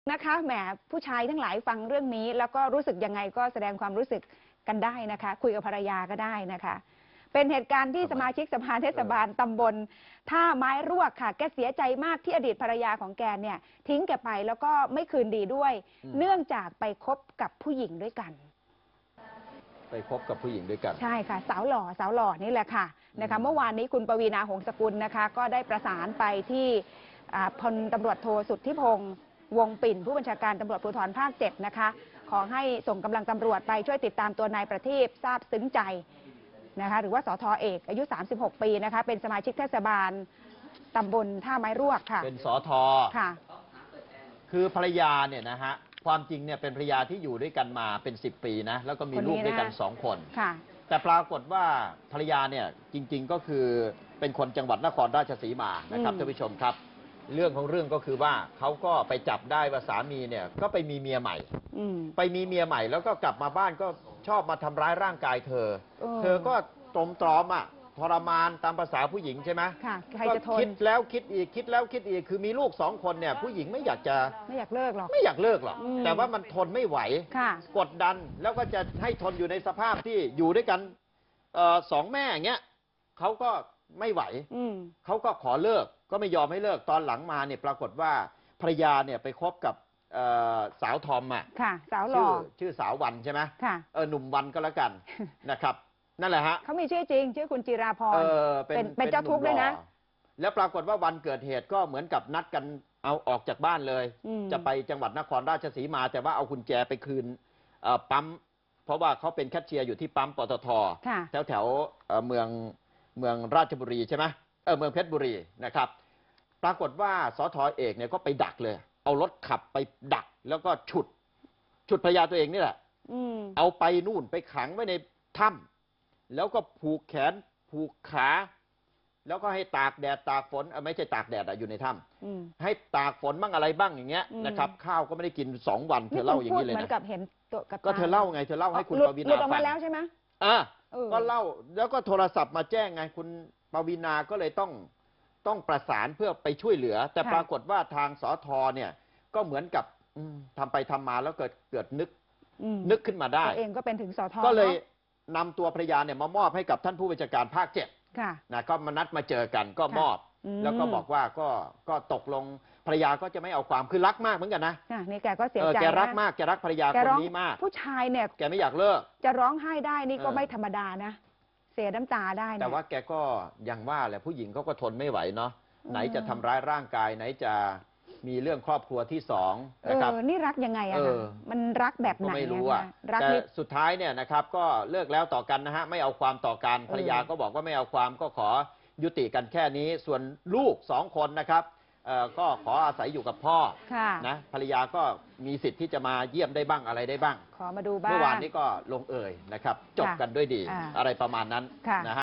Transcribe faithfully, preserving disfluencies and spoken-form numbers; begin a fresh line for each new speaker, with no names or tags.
นะคะแหมผู้ชายทั้งหลายฟังเรื่องนี้แล้วก็รู้สึกยังไงก็แสดงความรู้สึกกันได้นะคะคุยกับภรรยาก็ได้นะคะเป็นเหตุการณ์ที่สมาชิกสภาเทศบาลตำบลท่าไม้รวกค่ะแกเสียใจมากที่อดีตภรรยาของแกเนี่ยทิ้งแกไปแล้วก็ไม่คืนดีด้วย เนื่องจากไปคบกับผู้หญิงด้วยกัน
ไปคบกับผู้หญิงด้วยกัน
ใช่ค่ะสาวหล่อสาวหล่อนี่แหละค่ะนะคะเมื่อวานนี้คุณปวีณาหงสกุลนะคะก็ได้ประสานไปที่พลตำรวจโทสุทธิพงษ์วงปิ่นผู้บัญชาการตำรวจภูธรภาคเจ็ดนะคะขอให้ส่งกำลังตำรวจไปช่วยติดตามตัวนายประทีปทราบซึ้งใจนะคะหรือว่าสทเอกอายุสามสิบหกปีนะคะเป็นสมาชิกเทศบาลตำบลท่าไม้รวกค่ะ
เป็นสท
ค่ะ
คือภรรยาเนี่ยนะฮะความจริงเนี่ยเป็นภรรยาที่อยู่ด้วยกันมาเป็นสิบปีนะแล้วก็มีลูกด้วยกันสองคน
ค่ะ
แต่ปรากฏว่าภรรยาเนี่ยจริงๆก็คือเป็นคนจังหวัดนครราชสีมานะครับท่านผู้ชมครับเรื่องของเรื่องก็คือว่าเขาก็ไปจับได้ว่าสามีเนี่ยก็ไปมีเมียใหม่ไปมีเมียใหม่แล้วก็กลับมาบ้านก็ชอบมาทำร้ายร่างกายเธอเธอก็ตรมตรอมอ่ะทรมานตามภาษาผู้หญิงใช่ไหม
ค่ะใครจะทน
คิดแล้วคิดอีกคิดแล้วคิดอีกคือมีลูกสองคนเนี่ยผู้หญิงไม่อยากจะ
ไม่อยากเลิกหรอก
ไม่อยากเลิกหรอกแต่ว่ามันทนไม่ไหวกดดันแล้วก็จะให้ทนอยู่ในสภาพที่อยู่ด้วยกันสองแม่อย่างเงี้ยเขาก็ไม่ไหวเขาก็ขอเลิกก็ไม่ยอมให้เลิกตอนหลังมาเนี่ยปรากฏว่าภรรยาเนี่ยไปคบกับสาวทอมอ่ะ
สาวหล่อ
ชื่อสาววันใช่ไหม
ค่ะ
เออหนุ่มวันก็แล้วกันนะครับนั่นแหละฮะ
เขามีชื่อจริงชื่อคุณจิราพรเป็นเป็นเจ้าทุกข์ด้วยนะ
แล้วปรากฏว่าวันเกิดเหตุก็เหมือนกับนัดกันเอาออกจากบ้านเลยจะไปจังหวัดนครราชสีมาแต่ว่าเอากุญแจไปคืนปั๊มเพราะว่าเขาเป็นแคชเชียร์อยู่ที่ปั๊มปตทแถวแถวเมืองเมืองราชบุรีใช่ไหมเออเมืองเพชรบุรีนะครับปรากฏว่าสทเอกเนี่ยก็ไปดักเลยเอารถขับไปดักแล้วก็ฉุดฉุดภรรยาตัวเองนี่แหละเอาไปนู่นไปขังไว้ในถ้ำแล้วก็ผูกแขนผูกขาแล้วก็ให้ตากแดดตากฝนไม่ใช่ตากแดดอยู่ในถ้ำให้ตากฝนบ้างอะไรบ้างอย่างเงี้ยนะครับข้าวก็ไม่ได้กินสองวันเธอเล่าอย่างนี้เลยนะก็เธอเล่าไงเธอเล่าให้คุณปวีณาฟัง
หลุดออกมาแล้วใช่ไหม
อ่าก็เล่าแล้วก็โทรศัพท์มาแจ้งไงคุณปวีณาก็เลยต้องต้องประสานเพื่อไปช่วยเหลือแต่ปรากฏว่าทางสทเนี่ยก็เหมือนกับทำไปทำมาแล้วเกิดเกิดนึกนึกขึ้นมาได้
ตัวเองก็เป็นถึงสท
ก็เลยนำตัวภรรยาเนี่ยมามอบให้กับท่านผู้บัญชาการภาคเจ็ดนะก็มานัดมาเจอกันก็มอบแล้วก็บอกว่าก็ก็ตกลงภรรยาก็จะไม่เอาความคือรักมากเหมือนกันนะ
นี่แกก็เสียใจ
แกรักมากแกรักภรรยาคนนี้มาก
ผู้ชายเนี่ย
แกไม่อยากเลิก
จะร้องไห้ได้นี่ก็ไม่ธรรมดานะเสียน้ำตาได้
แต่ว่าแกก็ยังว่าแหละผู้หญิงเขาก็ทนไม่ไหวเนาะไหนจะทำร้ายร่างกายไหนจะมีเรื่องครอบครัวที่สองนะครับ
นี่รักยังไงอะมันรักแบบไหน
ไม่รู้อะแต่สุดท้ายเนี่ยนะครับก็เลิกแล้วต่อกันนะฮะไม่เอาความต่อกันภรรยาก็บอกว่าไม่เอาความก็ขอยุติกันแค่นี้ส่วนลูกสองคนนะครับก็ขออาศัยอยู่กับพ่อนะภรรยาก็มีสิทธิ์ที่จะมาเยี่ยมได้บ้างอะไรได้บ้าง
ขอมาดูบ้าง
เมื่อวานนี้ก็ลงเอยนะครับจบกันด้วยดีอะไรประมาณนั้นนะฮะ